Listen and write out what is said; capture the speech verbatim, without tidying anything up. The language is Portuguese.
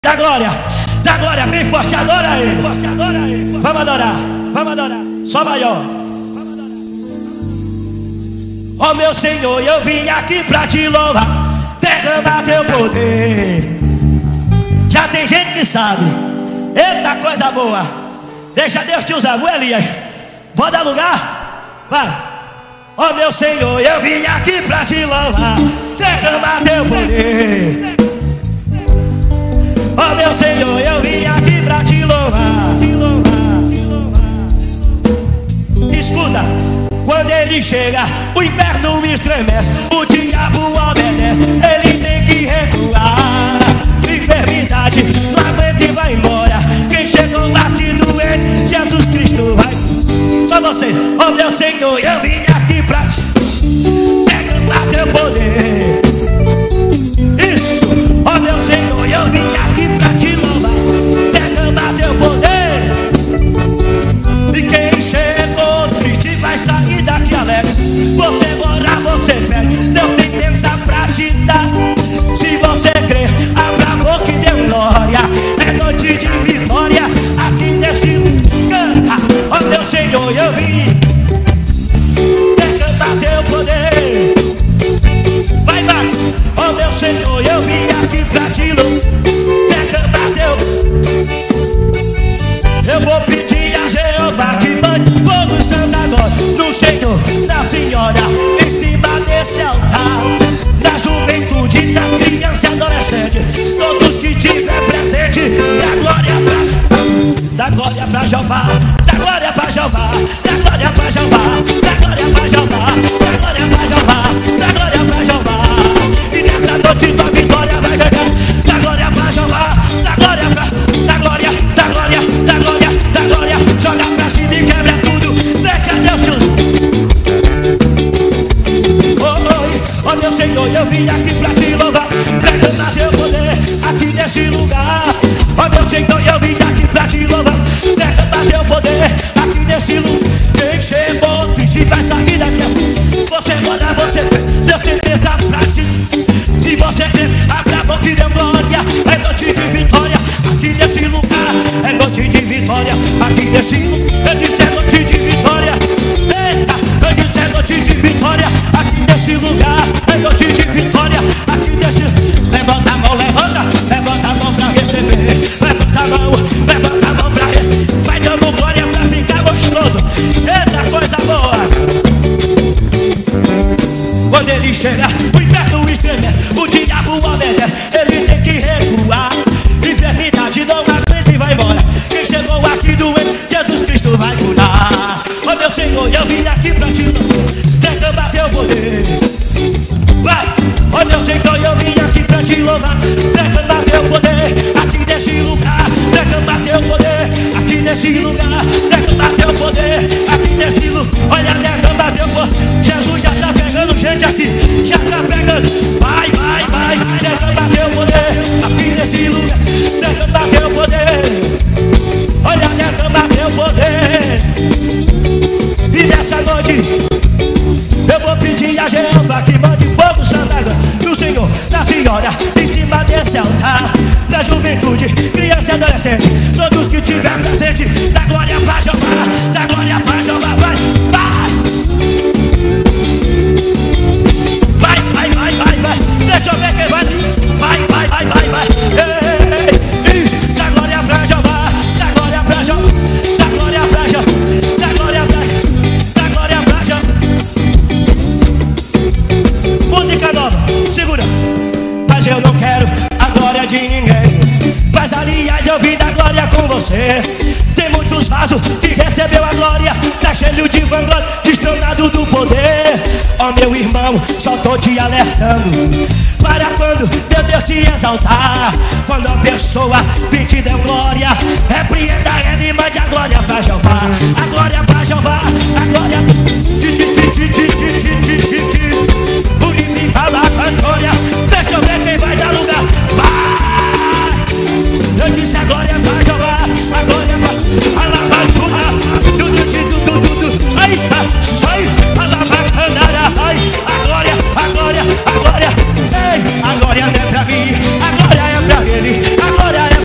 Da glória, da glória, bem forte, adora aí, forte, adora aí. Vamos adorar, vamos adorar, só maior. Ó oh, meu Senhor, eu vim aqui pra te louvar, derramar teu poder. Já tem gente que sabe, eita coisa boa. Deixa Deus te usar, viu, Elias? Pode dar lugar? Vai. Ó oh, meu Senhor, eu vim aqui pra te louvar, derramar teu poder. Ó oh, meu Senhor, eu vim aqui pra te louvar, te louvar, te louvar. Escuta, quando ele chega, o inferno estremece, o diabo obedece, ele tem que recuar. Enfermidade, não aguenta e vai embora. Quem chegou aqui doente, Jesus Cristo vai. Só você, ó oh, meu Senhor, eu vim aqui pra te derramar teu poder. Isso, ó oh, meu Senhor, eu vim aqui pra te louvar, derramar teu poder. E quem chegou triste vai sair daqui alegre. Você ora, você pede, Deus tem bênção pra te dar. Se você crer, abra a boca e dê glória. É noite de vitória, aqui nesse canta. Ó oh, meu Senhor, eu vim derramar teu poder. Vai, Max. Ó oh, meu Senhor, eu vim aqui pra te louvar, derramar teu. Eu vou pedir a Jeová que mande fogo santo agora no Senhor, na Senhora, em cima desse altar. Na juventude, das crianças e adolescentes, todos que tiver presente, dá glória pra, dá glória pra Jeová, dá glória pra Jeová, dá glória pra Jeová, dá glória pra Jeová, dá glória pra Jeová, dá glória pra Jeová. E nessa noite tua vitória vai chegar. Dá glória pra Jeová, dá glória pra, dá glória, dá glória, dá glória, dá glória. Joga pra cima e quebra tudo, deixa Deus te usar. Oh, oh, meu Senhor, eu vim aqui pra te louvar, derramar teu poder aqui nesse lugar. Ó oh, meu Senhor, eu vim aqui pra te louvar, derramar teu poder aqui nesse lugar. Quem chegou triste vai sair daqui. Você ora, você vê, Deus tem bênção pra ti. Se você crer, abre a boca e dê glória. É noite de vitória aqui nesse lugar. É noite de vitória aqui nesse lugar. Eu disse é noite de vitória. Eita, eu disse é noite de vitória aqui nesse lugar. É noite de vitória aqui nesse. Levanta a mão, levanta, levanta a mão pra receber. Levanta a mão, levanta a mão pra receber. Vai dando glória pra ficar gostoso. Eita, coisa boa. Quando ele chega, o inferno estremece, o diabo obedece, ele tem que recuar. Enfermidade não aguenta e vai embora. Quem chegou aqui doente, Jesus Cristo vai curar. Ó oh, meu Senhor, eu vim aqui pra te derramar teu poder. Vai, ó oh, meu Senhor, eu vim aqui pra te louvar, derramar teu poder aqui nesse lugar. Derramar teu poder aqui nesse lugar. Derramar teu poder aqui nesse lugar. Olha, derramar teu poder. Jesus já tá pegando gente aqui, já tá pegando. Vai, vai, vai, derramar teu poder aqui nesse lugar. Derramar teu poder. Olha, derramar teu poder. E nessa noite eu vou pedir a Jeová que mande fogo santo agora no Senhor, na Senhora, em cima desse altar. Na juventude, criança e adolescente, todos que tiver presente, dá glória pra Jeová, dá glória pra Jeová. Vai, vai, vai, vai, vai, vai, vai. Deixa eu ver quem vai. Vai, vai, vai, vai, vai. Ei, ei, isso. Dá glória pra Jeová, dá glória pra Jeová, dá glória pra Jeová, dá glória pra Jeová, dá glória pra Jeová. Música nova, segura. Mas eu não quero a glória de ninguém. Mas aliás eu vim dar glória com você. Tem muitos vasos que recebeu a glória, tá cheio de vanglória, destronado do poder. Ó oh, meu irmão, só tô te alertando para quando meu Deus te exaltar. Quando a pessoa vem te der glória, repreenda ele e mande a glória pra Jeová. A glória pra Jeová, a glória pra